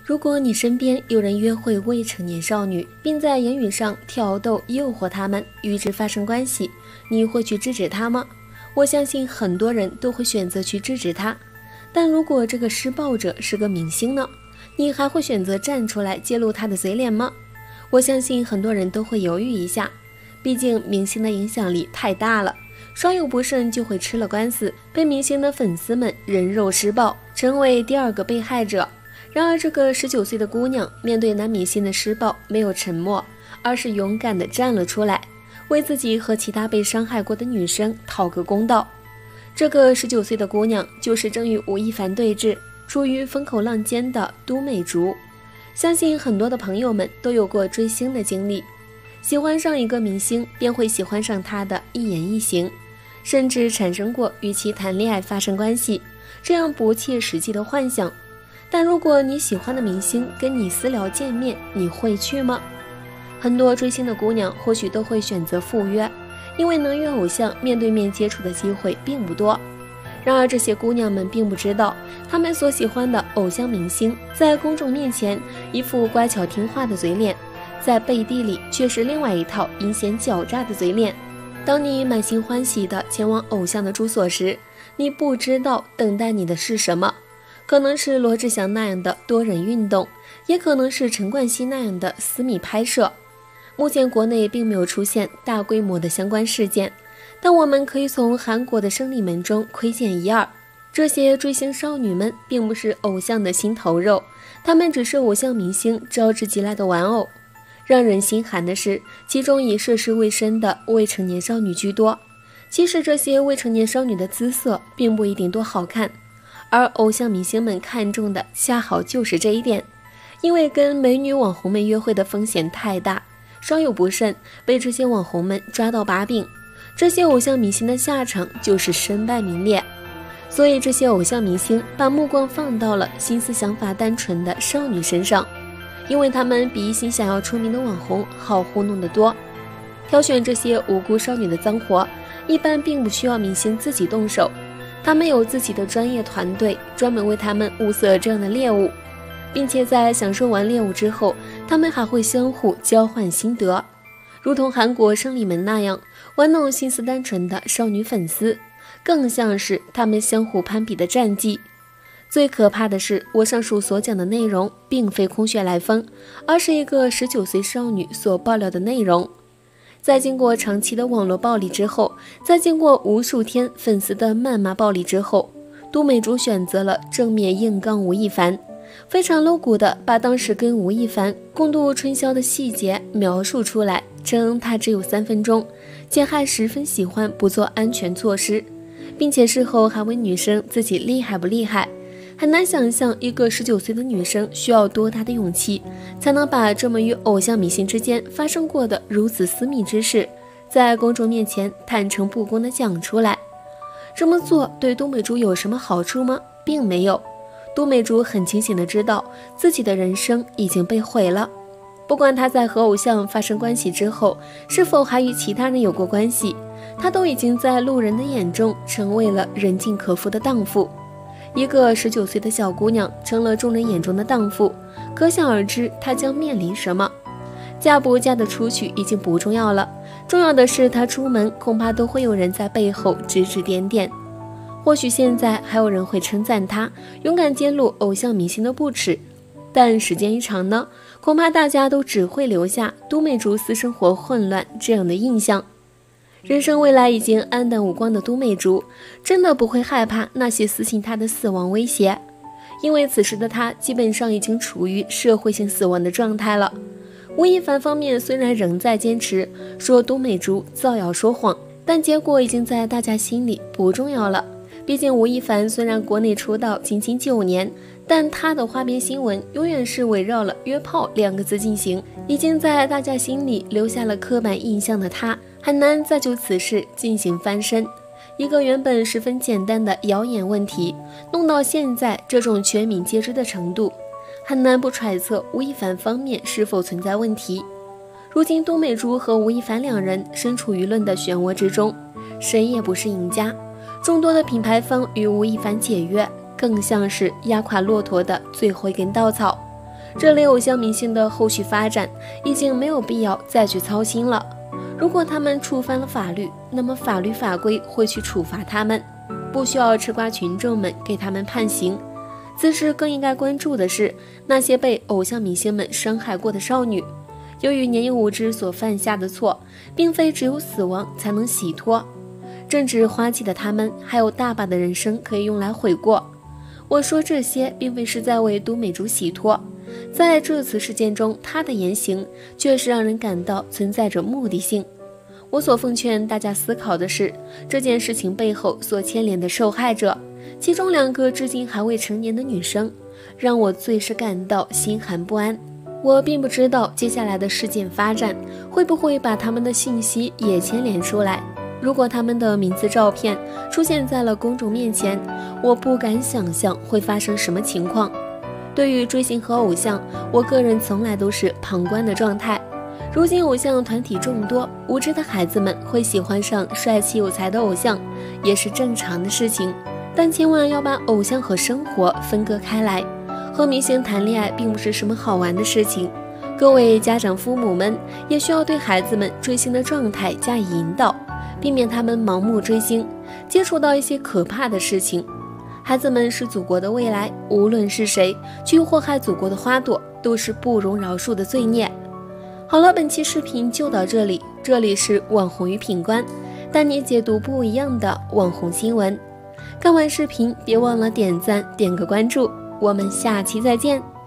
如果你身边有人约会未成年少女，并在言语上挑逗诱惑她们与之发生关系，你会去制止她吗？我相信很多人都会选择去制止她。但如果这个施暴者是个明星呢？你还会选择站出来揭露他的嘴脸吗？我相信很多人都会犹豫一下，毕竟明星的影响力太大了，稍有不慎就会吃了官司，被明星的粉丝们人肉施暴，成为第二个被害者。然而这个19岁的姑娘面对男明星的施暴没有沉默，而是勇敢地站了出来，为自己和其他被伤害过的女生讨个公道。这个19岁的姑娘就是正与吴亦凡对峙，处于风口浪尖的都美竹。相信很多的朋友们都有过追星的经历，喜欢上一个明星便会喜欢上他的一言一行，甚至产生过与其谈恋爱发生关系这样不切实际的幻想。但如果你喜欢的明星跟你私聊见面，你会去吗？很多追星的姑娘或许都会选择赴约，因为能与偶像面对面接触的机会并不多。然而这些姑娘们并不知道，她们所喜欢的偶像明星在公众面前一副乖巧听话的嘴脸，在背地里却是另外一套阴险狡诈的嘴脸。当你满心欢喜地前往偶像的住所时，你不知道等待你的是什么，可能是罗志祥那样的多人运动，也可能是陈冠希那样的私密拍摄。目前国内并没有出现大规模的相关事件，但我们可以从韩国的生理门中窥见一二。这些追星少女们并不是偶像的心头肉，她们只是偶像明星招之即来的玩偶。让人心寒的是，其中以涉世未深的未成年少女居多。其实这些未成年少女的姿色并不一定多好看，而偶像明星们看重的恰好就是这一点。因为跟美女网红们约会的风险太大，稍有不慎被这些网红们抓到把柄，这些偶像明星的下场就是身败名裂。所以这些偶像明星把目光放到了心思想法单纯的少女身上，因为他们比一心想要出名的网红好糊弄得多。挑选这些无辜少女的脏活，一般并不需要明星自己动手，他们有自己的专业团队专门为他们物色这样的猎物，并且在享受完猎物之后，他们还会相互交换心得，如同韩国胜利门那样玩弄心思单纯的少女粉丝，更像是他们相互攀比的战绩。最可怕的是，我上述所讲的内容并非空穴来风，而是一个19岁少女所爆料的内容。在经过长期的网络暴力之后，在经过无数天粉丝的谩骂暴力之后，都美竹选择了正面硬刚吴亦凡，非常露骨的把当时跟吴亦凡共度春宵的细节描述出来，称他只有3分钟，且还十分喜欢不做安全措施，并且事后还问女生自己厉害不厉害。很难想象一个19岁的女生需要多大的勇气，才能把这么与偶像明星之间发生过的如此私密之事，在公众面前坦诚不公地讲出来。这么做对都美竹有什么好处吗？并没有。都美竹很清醒地知道自己的人生已经被毁了，不管她在和偶像发生关系之后是否还与其他人有过关系，她都已经在路人的眼中成为了人尽可夫的荡妇。一个19岁的小姑娘成了众人眼中的荡妇，可想而知她将面临什么。嫁不嫁得出去已经不重要了，重要的是她出门恐怕都会有人在背后指指点点。或许现在还有人会称赞她勇敢揭露偶像明星的不耻，但时间一长呢，恐怕大家都只会留下都美竹私生活混乱这样的印象。人生未来已经黯淡无光的都美竹，真的不会害怕那些私信她的死亡威胁，因为此时的她基本上已经处于社会性死亡的状态了。吴亦凡方面虽然仍在坚持说都美竹造谣说谎，但结果已经在大家心里不重要了。毕竟吴亦凡虽然国内出道仅仅9年，但他的花边新闻永远是围绕了约炮2个字进行，已经在大家心里留下了刻板印象的他，很难再就此事进行翻身。一个原本十分简单的谣言问题，弄到现在这种全民皆知的程度，很难不揣测吴亦凡方面是否存在问题。如今都美竹和吴亦凡2人身处舆论的漩涡之中，谁也不是赢家。众多的品牌方与吴亦凡解约，更像是压垮骆驼的最后一根稻草。 这类偶像明星的后续发展已经没有必要再去操心了。如果他们触犯了法律，那么法律法规会去处罚他们，不需要吃瓜群众们给他们判刑。此时更应该关注的是那些被偶像明星们伤害过的少女，由于年幼无知所犯下的错，并非只有死亡才能洗脱。正值花季的他们还有大把的人生可以用来悔过。我说这些并非是在为都美竹洗脱，在这次事件中，她的言行确实让人感到存在着目的性。我所奉劝大家思考的是，这件事情背后所牵连的受害者，其中2个至今还未成年的女生，让我最是感到心寒不安。我并不知道接下来的事件发展会不会把他们的信息也牵连出来。如果他们的名字、照片出现在了公众面前，我不敢想象会发生什么情况。对于追星和偶像，我个人从来都是旁观的状态。如今偶像团体众多，无知的孩子们会喜欢上帅气有才的偶像，也是正常的事情。但千万要把偶像和生活分割开来。和明星谈恋爱并不是什么好玩的事情。各位家长、父母们也需要对孩子们追星的状态加以引导，避免他们盲目追星，接触到一些可怕的事情。孩子们是祖国的未来，无论是谁去祸害祖国的花朵，都是不容饶恕的罪孽。好了，本期视频就到这里，这里是网红与品观，带你解读不一样的网红新闻。看完视频别忘了点赞、点个关注，我们下期再见。